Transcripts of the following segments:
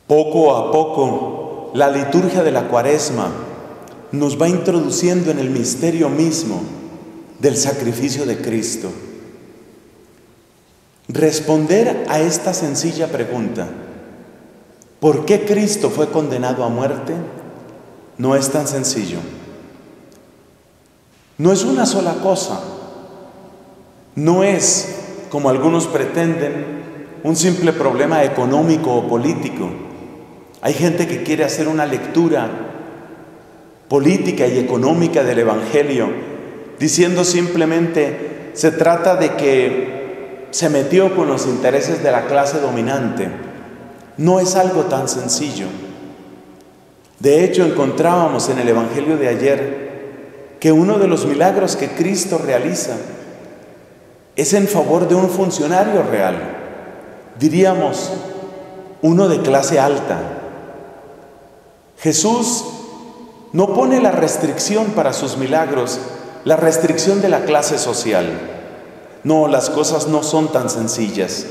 Poco a poco, la liturgia de la Cuaresma nos va introduciendo en el misterio mismo del sacrificio de Cristo. Responder a esta sencilla pregunta, ¿por qué Cristo fue condenado a muerte?, no es tan sencillo. No es una sola cosa. No es, como algunos pretenden, un simple problema económico o político. Hay gente que quiere hacer una lectura política y económica del Evangelio, diciendo simplemente, se trata de que se metió con los intereses de la clase dominante. No es algo tan sencillo. De hecho, encontrábamos en el Evangelio de ayer que uno de los milagros que Cristo realiza es en favor de un funcionario real, diríamos, uno de clase alta. Jesús no pone la restricción para sus milagros, la restricción de la clase social. No, las cosas no son tan sencillas.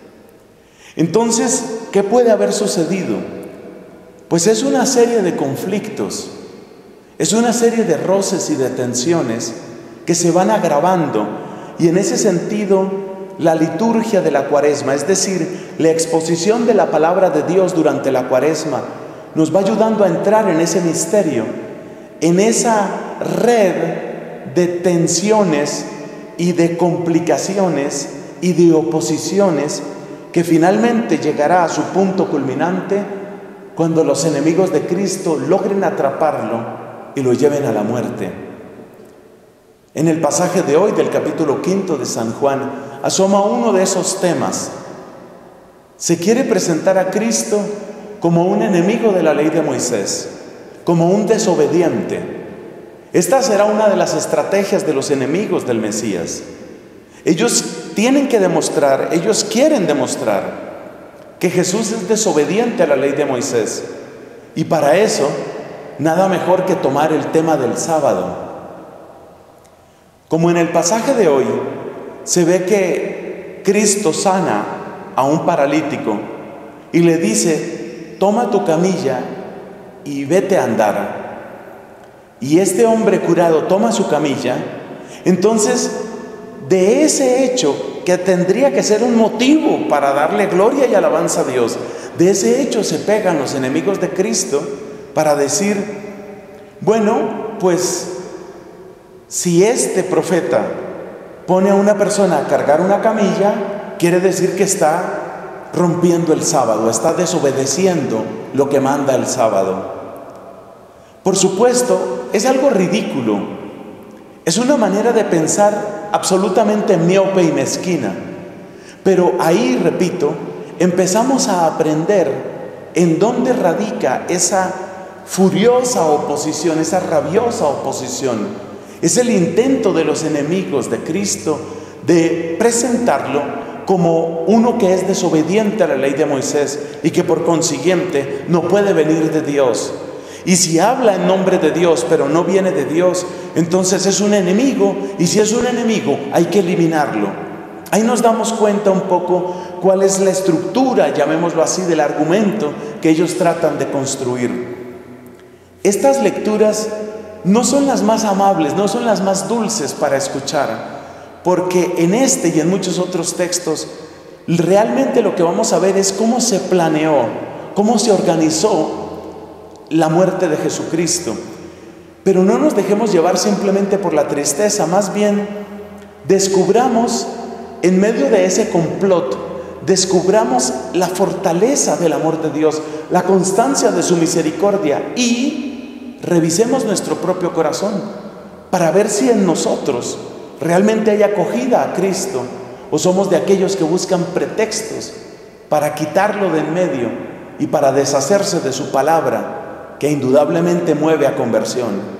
Entonces, ¿qué puede haber sucedido? Pues es una serie de conflictos, es una serie de roces y de tensiones que se van agravando, y en ese sentido, la liturgia de la Cuaresma, es decir, la exposición de la palabra de Dios durante la Cuaresma, nos va ayudando a entrar en ese misterio, en esa red de tensiones y de complicaciones y de oposiciones que finalmente llegará a su punto culminante cuando los enemigos de Cristo logren atraparlo y lo lleven a la muerte. En el pasaje de hoy del capítulo 5 de San Juan asoma uno de esos temas. Se quiere presentar a Cristo como un enemigo de la ley de Moisés, como un desobediente. Esta será una de las estrategias de los enemigos del Mesías. Ellos tienen que demostrar, ellos quieren demostrar que Jesús es desobediente a la ley de Moisés. Y para eso, nada mejor que tomar el tema del sábado. Como en el pasaje de hoy, se ve que Cristo sana a un paralítico y le dice, toma tu camilla y vete a andar. Y este hombre curado toma su camilla. Entonces, de ese hecho que tendría que ser un motivo para darle gloria y alabanza a Dios, de ese hecho se pegan los enemigos de Cristo para decir, bueno, pues si este profeta pone a una persona a cargar una camilla, quiere decir que está rompiendo el sábado, está desobedeciendo lo que manda el sábado. Por supuesto, es algo ridículo. Es una manera de pensar absolutamente miope y mezquina. Pero ahí, repito, empezamos a aprender en dónde radica esa furiosa oposición, esa rabiosa oposición. Es el intento de los enemigos de Cristo de presentarlo como uno que es desobediente a la ley de Moisés y que por consiguiente no puede venir de Dios. Y si habla en nombre de Dios, pero no viene de Dios, entonces es un enemigo, y si es un enemigo, hay que eliminarlo. Ahí nos damos cuenta un poco cuál es la estructura, llamémoslo así, del argumento que ellos tratan de construir. Estas lecturas no son las más amables, no son las más dulces para escuchar, porque en este y en muchos otros textos, realmente lo que vamos a ver es cómo se planeó, cómo se organizó la muerte de Jesucristo. Pero no nos dejemos llevar simplemente por la tristeza, más bien descubramos en medio de ese complot, descubramos la fortaleza del amor de Dios, la constancia de su misericordia, y revisemos nuestro propio corazón para ver si en nosotros realmente hay acogida a Cristo o somos de aquellos que buscan pretextos para quitarlo de en medio y para deshacerse de su palabra, que indudablemente mueve a conversión.